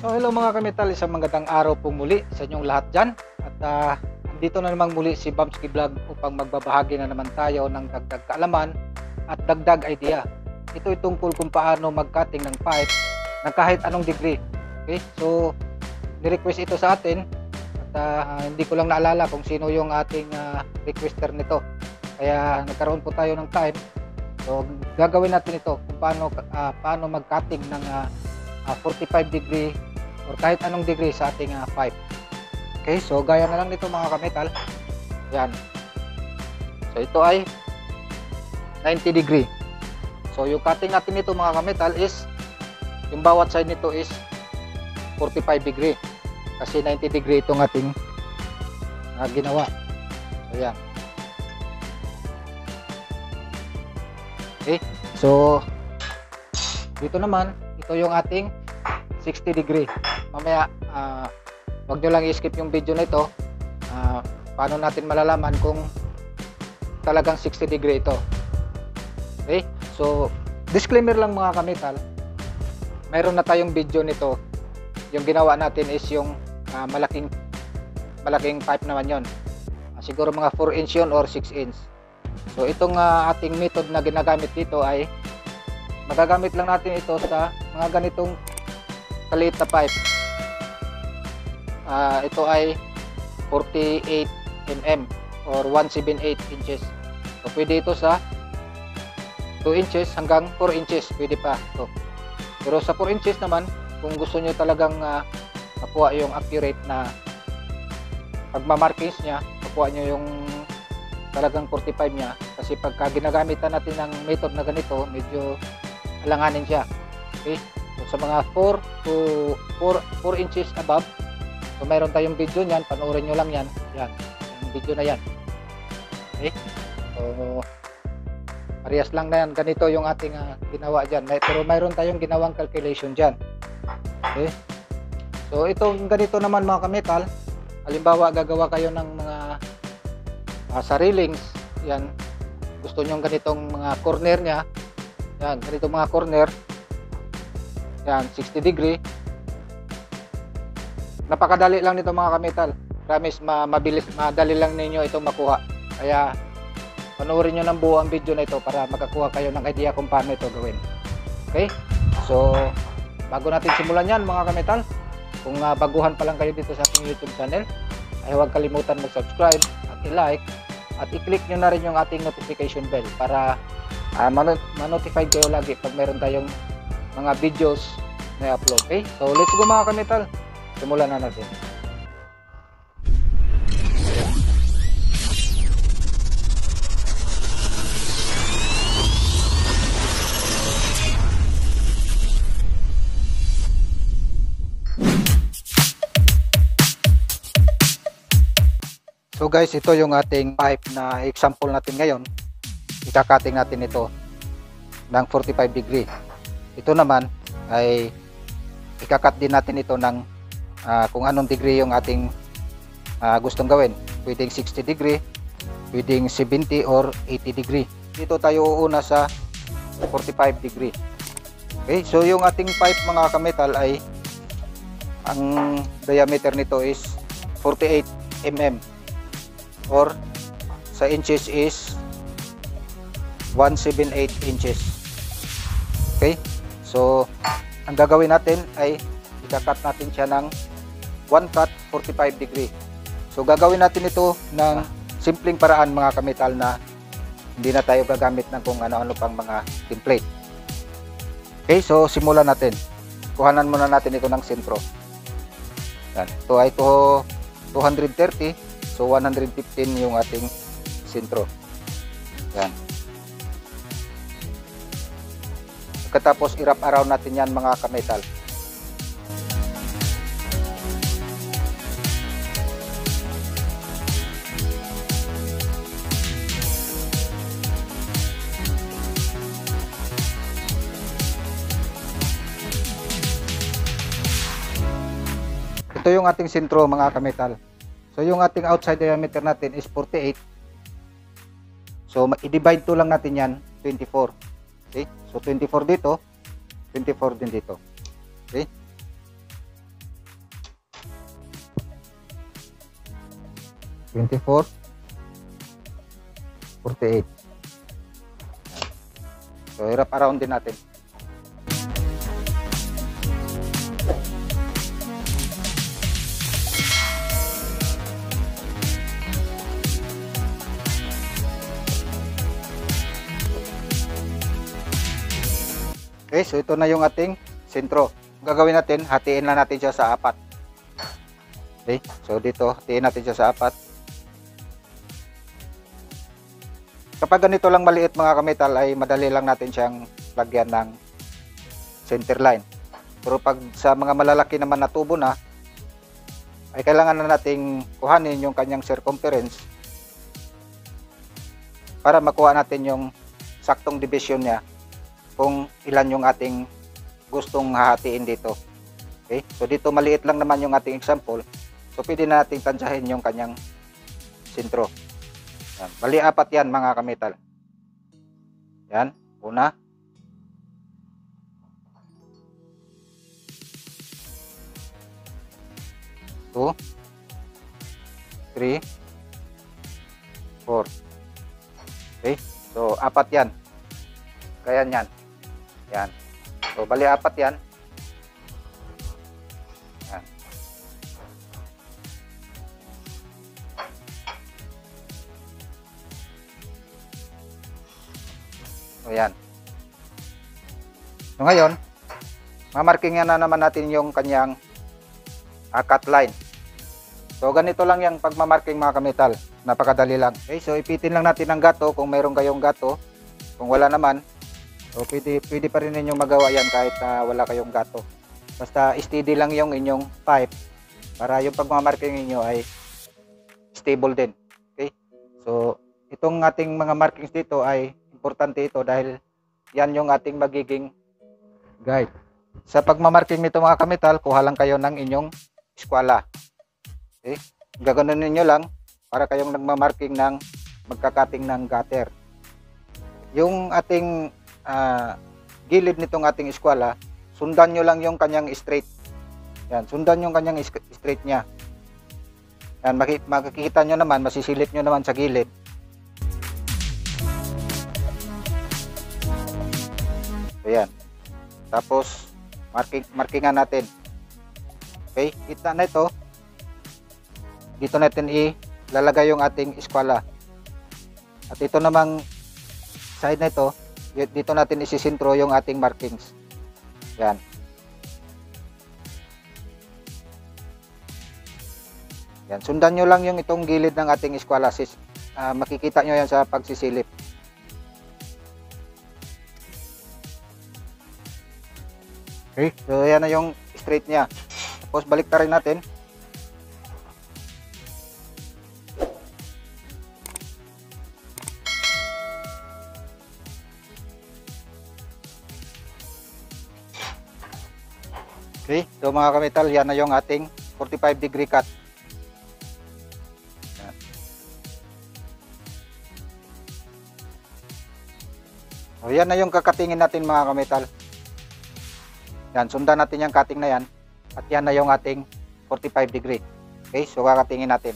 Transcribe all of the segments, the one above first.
So hello mga kametal, isang magandang araw po muli sa inyong lahat dyan. At dito na naman muli si Bamski Vlog upang magbabahagi na naman tayo ng dagdag kaalaman at dagdag idea. Ito ay tungkol kung paano mag-cutting ng pipe ng kahit anong degree. Okay, so ni-request ito sa atin at hindi ko lang naalala kung sino yung ating requester nito. Kaya nagkaroon po tayo ng time. So gagawin natin ito kung paano mag-cutting ng 45 degree or kahit anong degree sa ating pipe. Okay, so gaya na lang nito mga kametal. Yan. So ito ay 90 degree. So yung cutting natin nito mga kametal is yung bawat side nito is 45 degree. Kasi 90 degree itong ating ginawa. So yan. Okay, so dito naman, ito yung ating 60 degree. Mamaya wag nyo lang i-skip yung video na ito. Paano natin malalaman kung talagang 60 degree ito. Okay, so disclaimer lang mga kametal, mayroon na tayong video nito. Yung ginawa natin is yung malaking pipe naman yon. Siguro mga 4 inch yun or 6 inch. So itong ating method na ginagamit dito ay magagamit lang natin ito sa mga ganitong kaliit na pipe. Ito ay 48 mm or 178 inches. So pwede ito sa 2 inches hanggang 4 inches, pwede pa ito. Pero sa 4 inches naman, kung gusto nyo talagang makuha yung accurate na pagmamarkings nya, makuha nyo yung talagang 45 nya, kasi pagka ginagamitan natin ng method na ganito, medyo alanganin siya. Okay, so sa mga 4 inches above, so mayroon tayong video niyan, panoorin nyo lang yan, yung video na yan. Okay, so parehas lang na yan, ganito yung ating ginawa dyan, pero mayroon tayong ginawang calculation dyan. Okay, so itong ganito naman mga kametal, halimbawa gagawa kayo ng mga sarilings, yan, gusto nyo ganitong mga corner nya, yan, ganito mga corner, yan, 60 degree. Napakadali lang nito mga kametal. Promise, mabilis, madali lang ninyo itong makuha. Kaya panoorin nyo ng buo ang video na ito para makakuha kayo ng idea kung paano ito gawin. Okay, so bago natin simulan yan mga kametal, kung baguhan pa lang kayo dito sa ating YouTube channel, ay huwag kalimutan mag-subscribe at i-like at i-click nyo na rin yung ating notification bell para ma-notify kayo lagi pag meron tayong mga videos na i-upload. Okay, so let's go mga kametal, simulan na natin. So guys, ito yung ating pipe na example natin ngayon. Ikakating natin ito ng 45 degree. Ito naman ay ikakat din natin ito ng kung anong degree yung ating gustong gawin. Pwedeng 60 degree, pwedeng 70 or 80 degree. Dito tayo uuna sa 45 degree. Okay, so yung ating pipe mga kametal ay ang diameter nito is 48 mm or sa inches is 178 inches. Okay, so ang gagawin natin ay ikakat natin siya ng 1 cut 45 degree. So gagawin natin ito ng simpleng paraan mga kametal na hindi na tayo gagamit ng kung ano-ano pang mga template. Okay, so simulan natin. Kuhanan muna natin ito ng sentro. Yan, ito ay 230. So 115 yung ating sentro. Yan. Pagkatapos i-wrap around natin yan mga kametal. Ito yung ating sentro mga kametal. So yung ating outside diameter natin is 48. So i-divide to lang natin yan 24. Okay? So 24 dito, 24 din dito. Okay? 24, 48. So hirap around din natin. Okay, so ito na yung ating sentro. Gagawin natin, hatiin lang natin siya sa 4. Okay, so dito, hatiin natin siya sa 4. Kapag ganito lang maliit mga kametal, ay madali lang natin siyang lagyan ng center line. Pero pag sa mga malalaki naman na tubo na, ay kailangan na nating kuhanin yung kanyang circumference para makuha natin yung saktong division niya kung ilan yung ating gustong hahatiin dito. Okay? So dito maliit lang naman yung ating example. So pwede na nating tansyahin yung kanyang sentro. Yan. Bali 4 yan mga kametal. Yan. Una. Two. 3. 4. Okay? So 4 yan. Kaya yan. Yan. So, bali 4 yan. Yan. So, yan. So, ngayon, mamarkingan na naman natin yung kanyang cut line. So, ganito lang yung pagmamarking mga kametal. Napakadali lang. Okay, so ipitin lang natin ang gato kung mayroon kayong gato. Kung wala naman, so pwede pa rin ninyong magawa yan kahit wala kayong gato. Basta steady lang yung inyong pipe para yung pagmamarking ninyo ay stable din. Okay? So, itong ating mga markings dito ay importante ito dahil yan yung ating magiging guide. Sa pagmamarking nito mga kametal, kuha lang kayo ng inyong eskwala. Okay? Gaganon ninyo lang para kayong nagmamarking ng magkakating ng gutter. Yung ating gilid nitong ating eskwala, sundan nyo lang yung kanyang straight. Yan, sundan yung kanyang straight niya. Yan, makikita nyo naman, masisilip nyo naman sa gilid. So yan. Tapos markingan natin. Okay, kita na ito. Dito natin ilalagay yung ating eskwala. At ito namang side na ito, dito natin isisintro yung ating markings. Yan. Yan, sundan nyo lang yung itong gilid ng ating eskwala. Makikita nyo yan sa pagsisilip. Okay, so yan na yung straight niya. Tapos balik ta rin natin. Okay, so mga kametal, yan na yung ating 45 degree cut. Yan. So yan na yung kakatingin natin mga kametal. Yan, sundan natin yung cutting na yan. At yan na yung ating 45 degree. Okay, so kakatingin natin.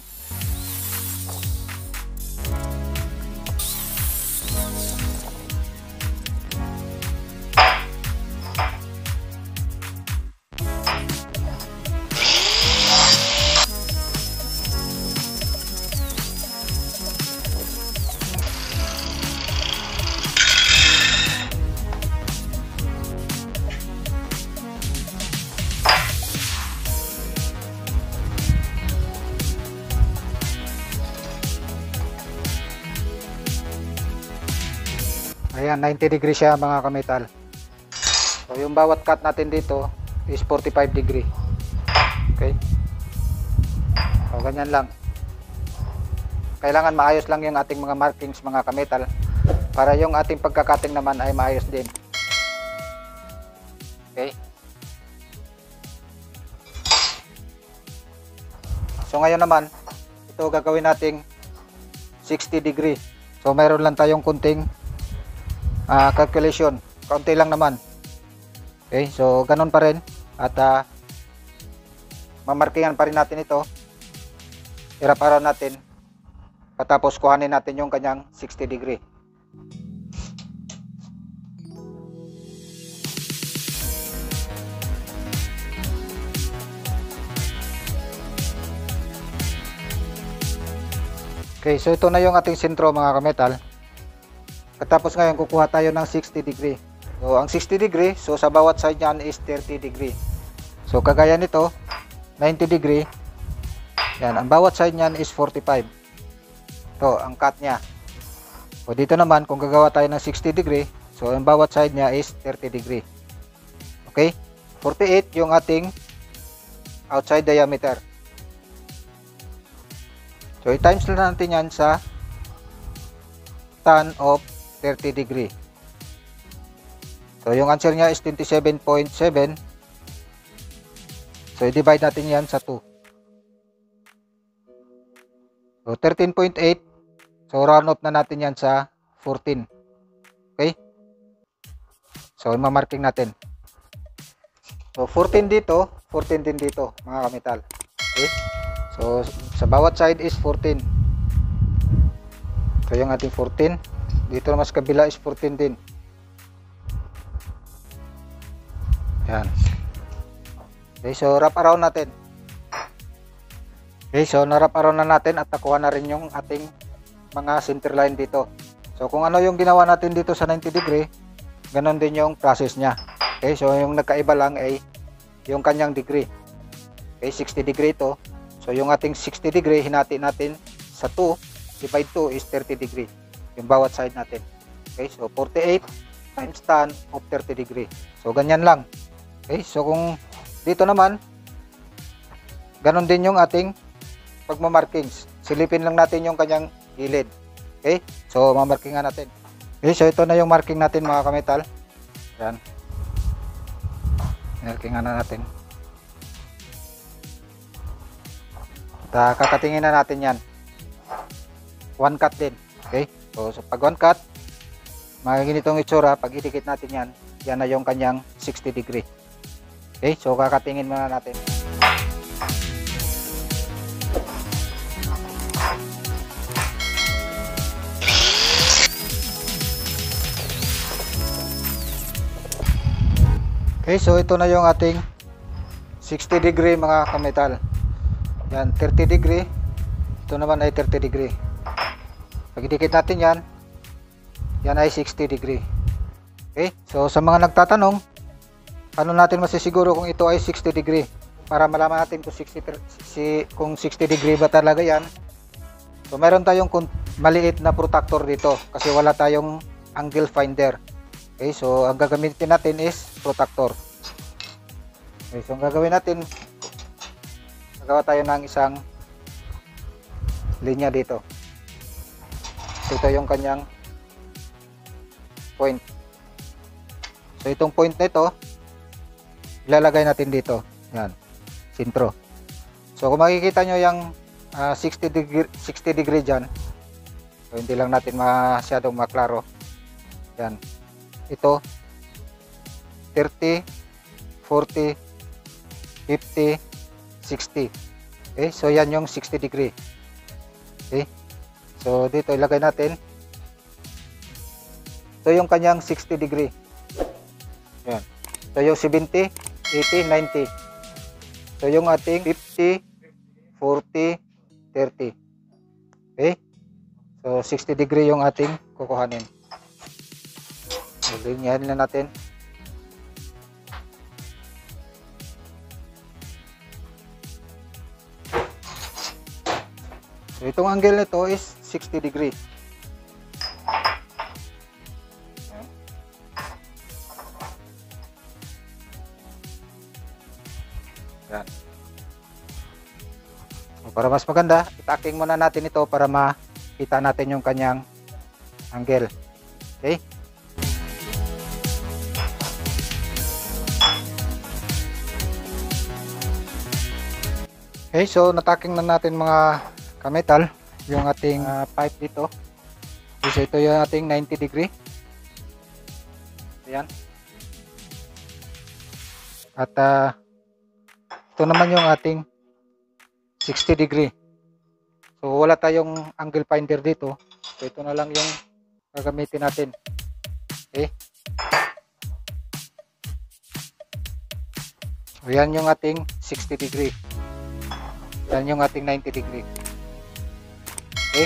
Ayan, 90 degrees siya mga kametal. So yung bawat cut natin dito is 45 degree. Okay. So ganyan lang. Kailangan maayos lang yung ating mga markings mga kametal para yung ating pagkakating naman ay maayos din. Okay. So ngayon naman, ito gagawin nating 60 degree. So mayroon lang tayong kunting calculation, kaunti lang naman. Okay, so ganun pa rin at mamarkingan pa rin natin ito. Hirap-araw natin Patapos kuhanin natin yung kanyang 60 degree. Okay, so ito na yung ating sentro mga kametal. Katapos ngayon kukuha tayo ng 60 degree. So ang 60 degree, so sa bawat side niyan is 30 degree. So kagaya nito, 90 degree. Yan, ang bawat side niyan is 45. Ito, ang cut niya. So dito naman kung gagawa tayo ng 60 degree, so ang bawat side niya is 30 degree. Okay? 48 yung ating outside diameter. So i-times na natin yan sa tan of 30 degree. So yung answer niya is 27.7. So i-divide natin yan sa 2. So 13.8. So round off na natin yan sa 14. Okay? So i-marking natin. So 14 dito, 14 din dito mga kametal. Okay? So sa bawat side is 14. So yung ating 14. Dito naman sa kabila is 14 din. Yan. Okay, so wrap around natin. Okay, so na-wrap around na natin at nakuha na rin yung ating mga center line dito. So kung ano yung ginawa natin dito sa 90 degree, ganon din yung process niya. Okay, so yung nagkaiba lang ay yung kanyang degree. Okay, 60 degree ito. So yung ating 60 degree hinati natin sa 2, divide 2 is 30 degree. Yung bawat side natin. Okay, so 48 times tan of 30 degree. So ganyan lang. Okay, so kung dito naman, ganon din yung ating pagmamarkings. Silipin lang natin yung kanyang gilid. Okay, so mamarkingan natin. Okay, so ito na yung marking natin mga kametal. Yan. Markingan na natin. Kakatingin na natin yan. One cut din. Okay, so pag one cut, magaginitong itsura. Pag idikit natin yan, yan na yung kanyang 60 degree. Okay, so kakatingin muna natin. Okay, so ito na yung ating 60 degree mga kametal. Yan, 30 degree. Ito naman ay 30 degree. Pag idikit natin yan, yan ay 60 degree. Okay, so sa mga nagtatanong, paano natin masisiguro kung ito ay 60 degree? Para malaman natin kung 60 degree ba talaga yan. So meron tayong maliit na protractor dito kasi wala tayong angle finder. Okay, so ang gagamitin natin is protractor. Okay, so ang gagawin natin, gagawa tayo ng isang linya dito. So ito yung kanyang point. So itong point na ito, ilalagay natin dito. Yan, sentro. So kung makikita nyo yung 60 degree dyan, so hindi lang natin masyadong maklaro. Yan. Ito, 30, 40, 50, 60. Okay, so yan yung 60 degree. Okay, so dito ilagay natin. Ito yung kanyang 60 degree. Yan. Ito yung 70, 80, 90. Ito yung ating 50, 40, 30. Okay, so 60 degree yung ating kukuhanin. So linyahin na natin. So itong angle nito is 60 degree. Yan. So para mas maganda, i-tacking muna natin ito para makita natin yung kanyang angle. Okay? Okay, so natacking na natin mga kametal yung ating pipe dito. So ito yung ating 90 degree. Ayan. At ito naman yung ating 60 degree. So wala tayong angle finder dito. So ito na lang yung gagamitin natin. Okay. So yan yung ating 60 degree. Yan yung ating 90 degree. Okay.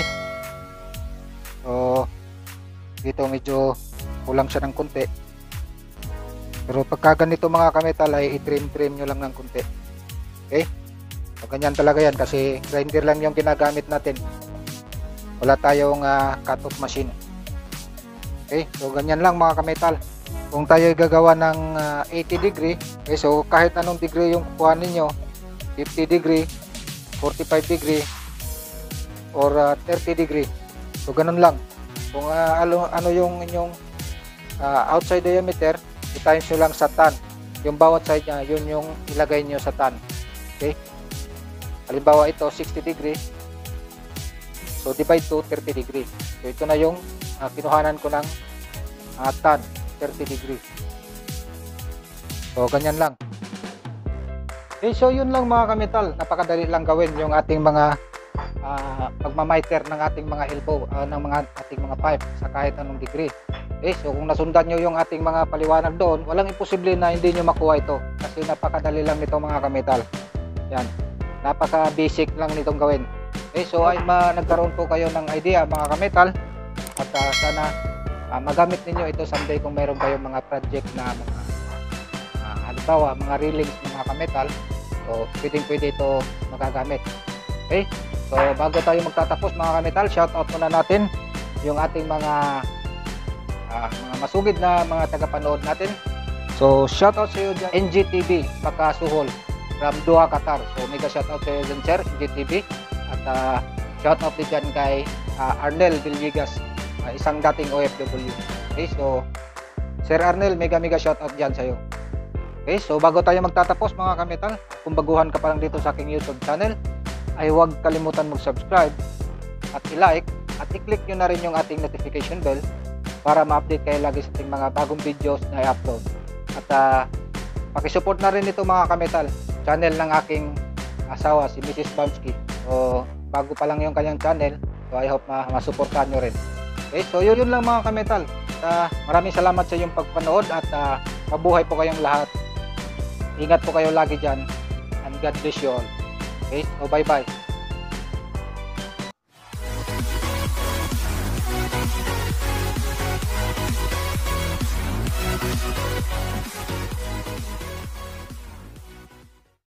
So dito medyo kulang siya ng konti. Pero pagka ganito mga kametal ay i-trim nyo lang ng konti. Okay. So ganyan talaga yan kasi grinder lang yung ginagamit natin. Wala tayong cut-off machine. Okay. So ganyan lang mga kametal. Kung tayo gagawa ng 80 degree, okay, so kahit anong degree yung kukuha ninyo, 50 degree, 45 degree, or 30 degree. So ganun lang. Kung ano yung inyong outside diameter, i-times nyo lang sa tan. Yung bawat side nya, yun yung ilagay nyo sa tan. Okay? Halimbawa ito, 60 degree. So divide to 30 degree. So ito na yung kinuhanan ko ng tan, 30 degree. So ganyan lang. Okay, so yun lang mga kametal. Napakadali lang gawin yung ating mga pagmamiter ng ating mga elbow, ng ating mga pipe sa kahit anong degree. Okay, so kung nasundan nyo yung ating mga paliwanag doon, walang imposible na hindi nyo makuha ito kasi napakadali lang nito mga kametal. Yan, napaka basic lang nitong gawin. Okay, so ay nagkaroon po kayo ng idea mga kametal at sana magamit ninyo ito someday kung mayroon kayong mga project na mga halimbawa mga railings ng mga kametal. So pwede ito magagamit. Okay, so bago tayo magtatapos mga kametal, shout out muna natin yung ating mga masugid na mga tagapanood natin. So shout out sa iyo dyan, NGTV Pakasuhol from Doha, Qatar. So mega shout out sa iyo dyan sir, NGTV. At shout out din dyan kay Arnel Villegas, isang dating OFW. Okay, so Sir Arnel, mega shout out dyan sa iyo. Okay, so bago tayo magtatapos mga kametal, kung baguhan ka pa lang dito sa aking YouTube channel, ay huwag kalimutan mag-subscribe at i-like at i-click nyo na rin yung ating notification bell para ma-update kayo lagi sa ating mga bagong videos na i-upload. At pakisupport na rin ito mga kametal, channel ng aking asawa si Mrs. Bamski. So bago pa lang yung kanyang channel, so I hope masuportahan nyo rin. Okay, so yun lang mga kametal. Maraming salamat sa iyong pagpanood at mabuhay po kayong lahat. Ingat po kayo lagi dyan and God bless you all. Okay, so bye bye.